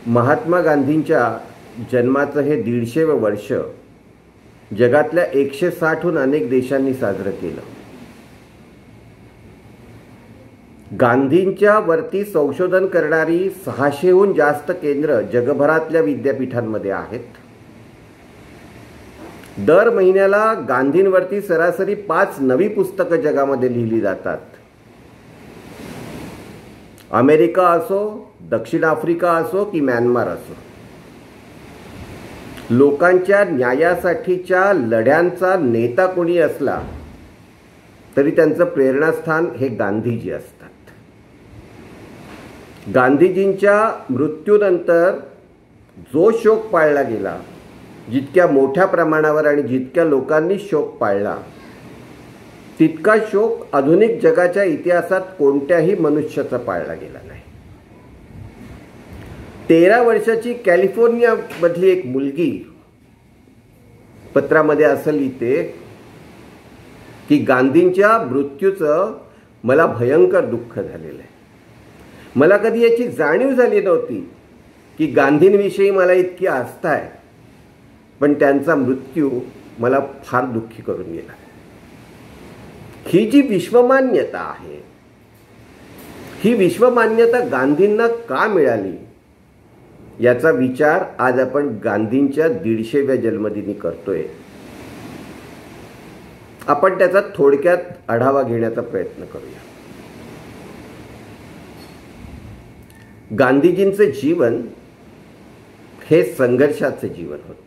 महात्मा गांधींच्या जन्माचं हे 150वें वर्ष जगातल्या 160हून अनेक देशांनी साजरं केलं. गांधींच्या वरती संशोधन करणारी 600हून जास्त केंद्र जगभरातल्या विद्यापीठांमध्ये आहेत. दर महिन्याला गांधींवरती सरासरी 5 नवी पुस्तकं जगामध्ये लिहिली जातात. अमेरिका असो, दक्षिण आफ्रिका असो की म्यानमार असो, लोकांच्या न्यायासाठीच्या लढ्यांचा नेता कोणी असला तरी त्यांचं प्रेरणास्थान हे गांधीजी असतात. गांधीजींच्या मृत्यूनंतर जो शोक पाळला गेला, जितक्या मोठ्या प्रमाणावर आणि जितक्या लोकांनी शोक पाळला, तितका शोक आधुनिक जगाच्या इतिहासात कोणत्याही मनुष्याचा पाळला गेला नाही. 13 वर्षाची कॅलिफोर्नियामधली एक मुलगी पत्रामध्ये असं लिहिते की गांधींच्या मृत्यूचं मला भयंकर दुःख झालेलं आहे. मला कधी याची जाणीव झाली नव्हती की गांधींविषयी मला इतकी आस्था आहे, पण त्यांचा मृत्यू मला फार दुःखी करून गेला. ही जी विश्वमान्यता आहे, ही विश्वमान्यता गांधींना का मिळाली याचा विचार आज आपण गांधींच्या 150व्या जन्मदिनी करतोय. आपण त्याचा थोडक्यात आढावा घेण्याचा प्रयत्न करूया. गांधीजींचं जीवन हे संघर्षाचं जीवन होतं.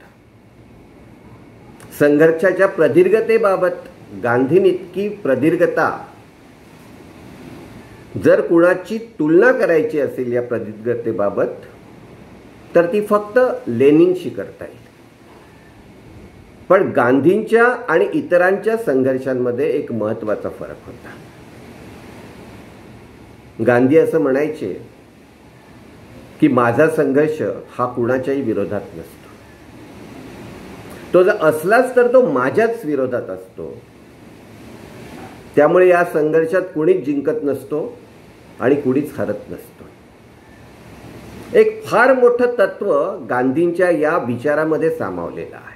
संघर्षाच्या प्रदीर्घतेबाबत गांधींइतकी प्रदीर्घता जर कुणाची तुलना करायची असेल या प्रदीर्घतेबाबत तर ती फक्त लेनिनशी करता येईल. पण गांधींच्या आणि इतरांच्या संघर्षांमध्ये एक महत्त्वाचा फरक होता. गांधी असं म्हणायचे की माझा संघर्ष हा कुणाच्याही विरोधात नसतो. तो जर असलाच तर तो माझ्याच विरोधात असतो. त्यामुळे या संघर्षात कुणीच जिंकत नसतो आणि कुणीच हरत नसतो. एक फार मोठं तत्व गांधींच्या या विचारामध्ये सामावलेलं आहे.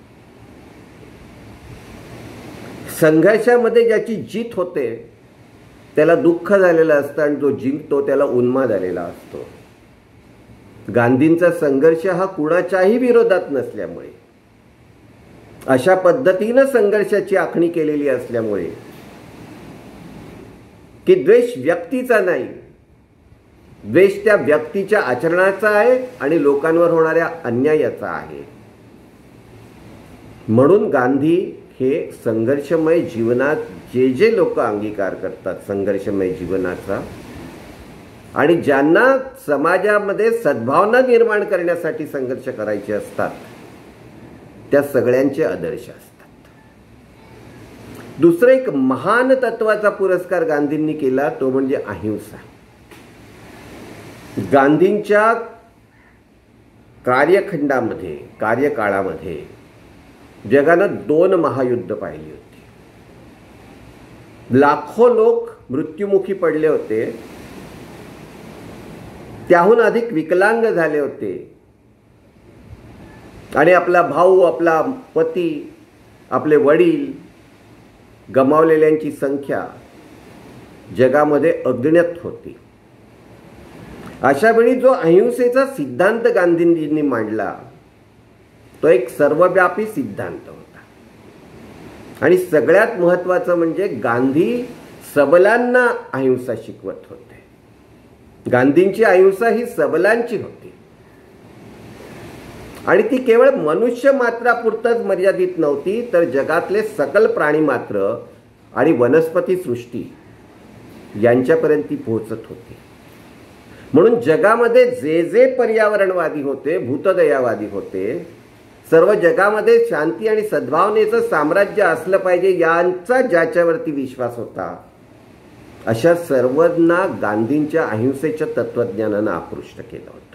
संघर्षामध्ये ज्याची जीत होते त्याला दुःख झालेलं असतं आणि जो जिंकतो त्याला उन्माद आलेला असतो. गांधींचा संघर्ष हा कुणाच्याही विरोधात नसल्यामुळे, अशा पद्धतीनं संघर्षाची आखणी केलेली असल्यामुळे की द्वेष व्यक्तीचा नाही, द्वेष त्या व्यक्तीच्या आचरणाचा आहे आणि लोकांवर होणाऱ्या अन्यायाचा आहे. म्हणून गांधी हे संघर्षमय जीवनात जे जे लोक अंगीकार करतात संघर्षमय जीवनाचा आणि ज्यांना समाजामध्ये सद्भावना निर्माण करण्यासाठी संघर्ष करायचे असतात त्या सगळ्यांचे आदर्श असतात. दुसरं एक महान तत्वाचा पुरस्कार गांधींनी केला तो म्हणजे अहिंसा. गांधींच्या कार्यखंडामध्ये, कार्यकाळामध्ये जगानं 2 महायुद्ध पाहिली होती. लाखो लोक मृत्युमुखी पडले होते, त्याहून अधिक विकलांग झाले होते आणि आपला भाऊ, आपला पती, आपले वडील गमावलेल्यांची संख्या जगामध्ये अगणित होती. अशा वेळी जो अहिंसेचा सिद्धांत गांधींनी मांडला तो एक सर्वव्यापी सिद्धांत होता. आणि सगळ्यात महत्त्वाचं म्हणजे गांधी सबलांना अहिंसा शिकवत होते. गांधींची अहिंसा ही सबलांची होती आणि ती केवळ मनुष्य मात्रापुरतच मर्यादित नव्हती, तर जगातले सकल प्राणी मात्र आणि वनस्पती सृष्टी यांच्यापर्यंत ती पोहोचत होती. म्हणून जगामध्ये जे जे पर्यावरणवादी होते, भूतदयावादी होते, सर्व जगामध्ये शांती आणि सद्भावनेचं साम्राज्य असलं पाहिजे यांचा ज्याच्यावरती विश्वास होता, अशा सर्वांना गांधींच्या अहिंसेच्या तत्वज्ञानानं आकृष्ट केलं होतं.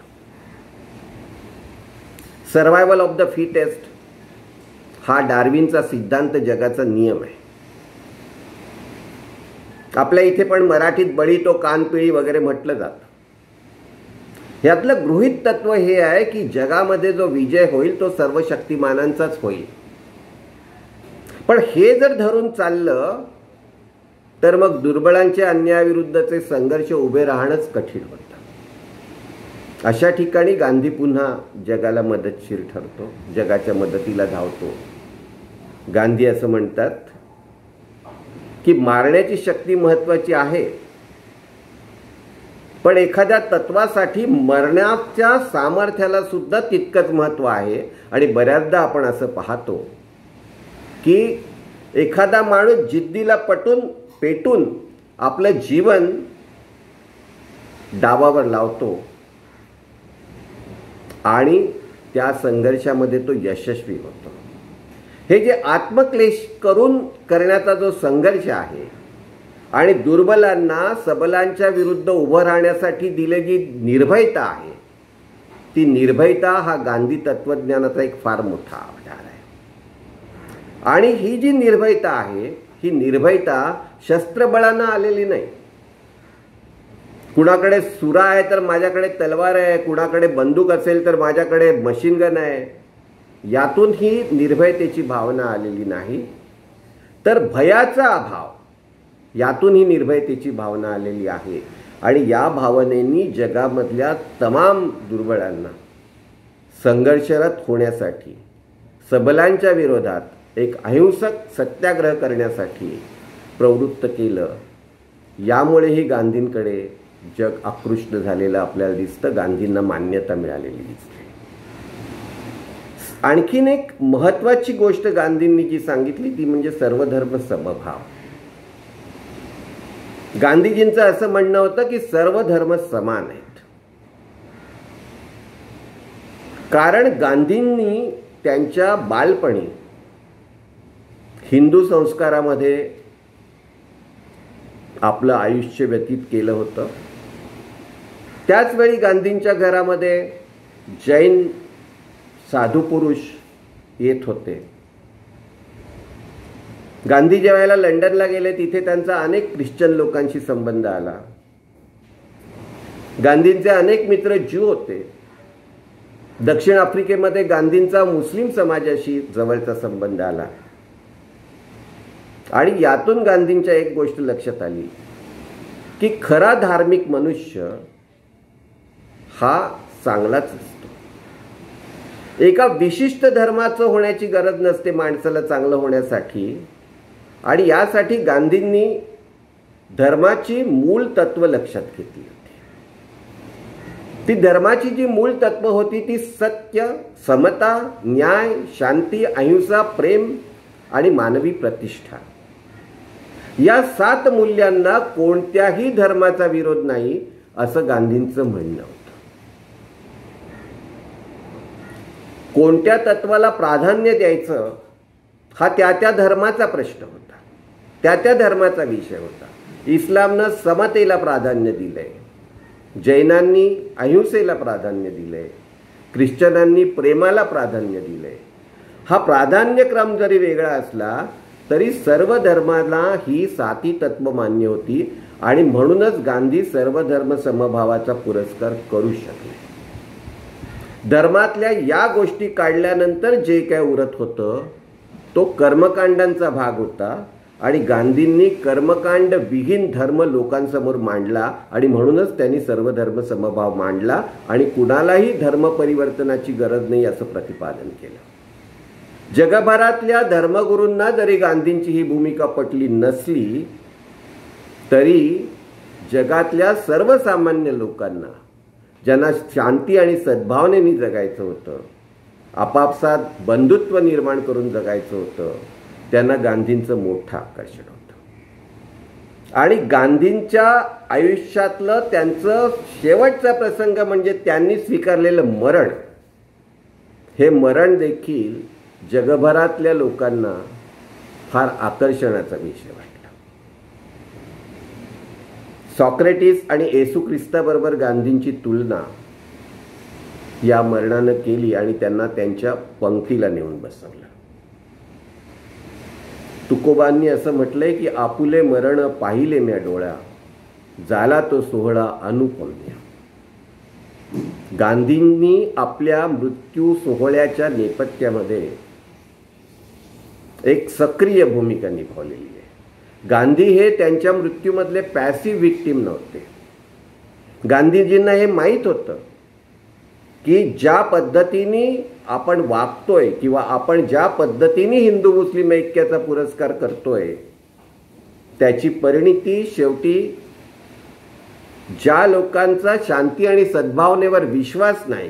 सर्वायवल ऑफ द फिटेस्ट हा डार्विनचा सिद्धांत जगाचा नियम आहे. आपल्या इथे पण मराठीत बळी तो कानपिळी वगैरे म्हटलं जातं. ह्यातलं गृहीत तत्व हे आहे की जगामध्ये जो विजय होईल तो सर्व शक्तिमानांचाच होईल. पण हे जर धरून चाललं तर मग दुर्बळांच्या अन्यायाविरुद्धचे संघर्ष उभे राहणंच कठीण होतं. अशा ठिकाणी गांधी पुन्हा जगाला मदतशीर ठरतो, जगाच्या मदतीला धावतो. गांधी असं म्हणतात की मारण्याची शक्ती महत्वाची आहे, पण एखाद्या तत्वासाठी मरण्याच्या सामर्थ्याला सुद्धा तितकंच महत्व आहे. आणि बऱ्याचदा आपण असं पाहतो की एखादा माणूस जिद्दीला पेटून आपलं जीवन डावावर लावतो आणि त्या संघर्षामध्ये तो यशस्वी होतो. हे जे आत्मक्लेश करून करण्याचा जो संघर्ष आहे आणि दुर्बलांना सबलांच्या विरुद्ध उभं राहण्यासाठी दिलेली निर्भयता आहे, ती निर्भयता हा गांधी तत्वज्ञानाचा एक फार मोठा आधार आहे. आणि ही जी निर्भयता आहे, ही निर्भयता शस्त्रबळानं आलेली नाही. कुणाकडे सुरा आहे तर माझ्याकडे तलवार आहे, कुणाकडे बंदूक असेल तर माझ्याकडे मशीन गन आहे, यातून ही निर्भयतेची भावना आलेली नाही. तर भयाचा अभाव, यातून ही निर्भयतेची भावना आलेली आहे. आणि या भावनेनी जगामधल्या तमाम दुर्बळांना संघर्षरत होण्यासाठी, सबलांच्या विरोधात एक अहिंसक सत्याग्रह करण्यासाठी प्रवृत्त केलं. यामुळेही गांधींकडे जग आकृष्ट झालेलं आपल्याला दिसतं, गांधींना मान्यता मिळालेली दिसते. आणखीन एक महत्वाची गोष्ट गांधींनी जी सांगितली ती म्हणजे सर्वधर्म समभाव. गांधीजींचं असं म्हणणं होतं की सर्व धर्म समान आहेत. कारण गांधींनी त्यांच्या बालपणी हिंदू संस्कारामध्ये आपलं आयुष्य व्यतीत केलं होतं. त्याचवेळी गांधींच्या घरामध्ये जैन साधू पुरुष येत होते. गांधी ज्यावेळेला लंडनला गेले तिथे त्यांचा अनेक ख्रिश्चन लोकांशी संबंध आला. गांधींचे अनेक मित्र ज्यू होते. दक्षिण आफ्रिकेमध्ये गांधींचा मुस्लिम समाजाशी जवळचा संबंध आला. आणि यातून गांधींच्या एक गोष्ट लक्षात आली की खरा धार्मिक मनुष्य हा चांगलाच असतो. एका विशिष्ट धर्माचं होण्याची गरज नसते माणसाला चांगलं होण्यासाठी. आणि यासाठी गांधींनी धर्माची मूळ तत्व लक्षात घेतली होती. ती धर्माची जी मूळ तत्व होती ती सत्य, समता, न्याय, शांती, अहिंसा, प्रेम आणि मानवी प्रतिष्ठा. या 7 मूल्यांना कोणत्याही धर्माचा विरोध नाही असं गांधींचं म्हणणं होतं. कोणत्या तत्वाला प्राधान्य द्यायचं हा त्या धर्माचा प्रश्न होता, त्या धर्माचा विषय होता. इस्लामनं समतेला प्राधान्य दिलंय, जैनांनी अहिंसेला प्राधान्य दिलंय, ख्रिश्चनांनी प्रेमाला प्राधान्य दिलंय. हा प्राधान्यक्रम जरी वेगळा असला तरी सर्व धर्माला ही 7 तत्व मान्य होती. आणि म्हणूनच गांधी सर्व धर्म समभावाचा पुरस्कार करू शकले. धर्मातल्या या गोष्टी काढल्यानंतर जे काय उरत होतं तो कर्मकांडांचा भाग होता. आणि गांधींनी कर्मकांड विहीन धर्म लोकांसमोर मांडला. आणि म्हणूनच त्यांनी सर्व धर्म समभाव मांडला आणि कुणालाही धर्म परिवर्तनाची गरज नाही असं प्रतिपादन केलं. जगभरातल्या धर्मगुरूंना जरी गांधींची ही भूमिका पटली नसली तरी जगातल्या सर्वसामान्य लोकांना, ज्यांना शांती आणि सद्भावनेने जगायचं होतं, आपापसात बंधुत्व निर्माण करून जगायचं होतं, त्यांना गांधींचं मोठं आकर्षण होतं. आणि गांधींच्या आयुष्यातलं त्यांचं शेवटचा प्रसंग म्हणजे त्यांनी स्वीकारलेलं मरण. हे मरण देखील जगभरातल्या लोकांना फार आकर्षणाचा विषय वाटला. सॉक्रेटिस आणि येशू ख्रिस्ताबरोबर गांधींची तुलना या मरणानं केली आणि त्यांना त्यांच्या पंक्तीला नेऊन बसवलं. तुकोबांनी असं म्हटलंय की आपुले मरण पाहिले म्या डोळ्या, झाला तो सोहळा अनुपम्य. गांधींनी आपल्या मृत्यू सोहळ्याच्या नेपथ्यामध्ये एक सक्रिय भूमिका निभावलेली आहे. गांधी हे त्यांच्या मृत्यूमधले पॅसिव्ह व्हिक्टीम नव्हते. गांधीजींना हे माहीत होतं की ज्या पद्धतीने आपण वागतोय किंवा आपण ज्या पद्धतीने हिंदू मुस्लिम ऐक्याचा पुरस्कार करतोय त्याची परिणिती शेवटी ज्या लोकांचा शांती आणि सद्भावनेवर विश्वास नाही,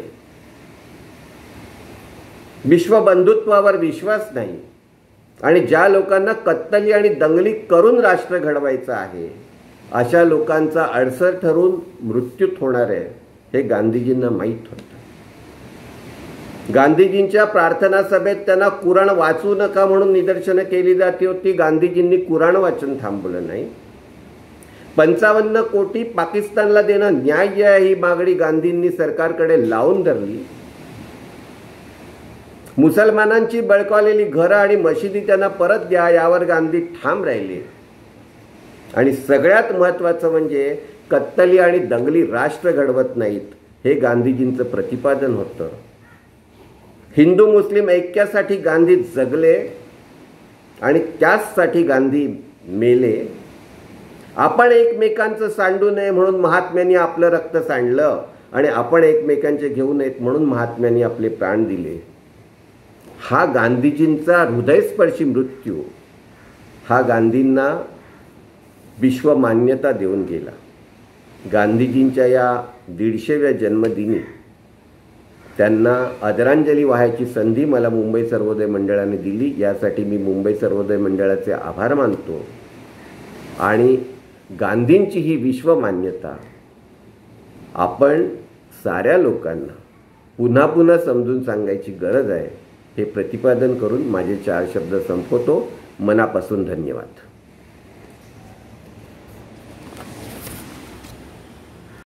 विश्वबंधुत्वावर विश्वास नाही आणि ज्या लोकांना कत्तली आणि दंगली करून राष्ट्र घडवायचं आहे अशा लोकांचा अडसर ठरून मृत्यूत होणार आहे हे गांधीजींना माहीत होतं. गांधीजींच्या प्रार्थना सभेत त्यांना कुराण वाचू नका म्हणून निदर्शनं केली जाती होती. गांधीजींनी कुराण वाचन थांबवलं नाही. 55 कोटी पाकिस्तानला देणं न्याय्य आहे ही मागणी गांधींनी सरकारकडे लावून धरली. मुसलमानांची बळकावलेली घरं आणि मशिदी त्यांना परत द्या यावर गांधी ठाम राहिले. आणि सगळ्यात महत्त्वाचं म्हणजे कत्तली आणि दंगली राष्ट्र घडवत नाहीत हे गांधीजींचं प्रतिपादन होतं. हिंदू मुस्लिम ऐक्यासाठी गांधी जगले आणि त्याचसाठी गांधी मेले. आपण एकमेकांचं सांडू नये म्हणून महात्म्यांनी आपलं रक्त सांडलं आणि आपण एकमेकांचे घेऊ नयेत म्हणून महात्म्यांनी आपले प्राण दिले. हा गांधीजींचा हृदयस्पर्शी मृत्यू हा गांधींना विश्वमान्यता देऊन गेला. गांधीजींच्या या 150व्या जन्मदिनी त्यांना आदरांजली वाहायची संधी मला मुंबई सर्वोदय मंडळाने दिली. यासाठी मी मुंबई सर्वोदय मंडळाचे आभार मानतो. आणि गांधींची ही विश्वमान्यता आपण साऱ्या लोकांना पुन्हा पुन्हा समजून सांगायची गरज आहे हे प्रतिपादन करून माझे 4 शब्द संपवतो. मनापासून धन्यवाद.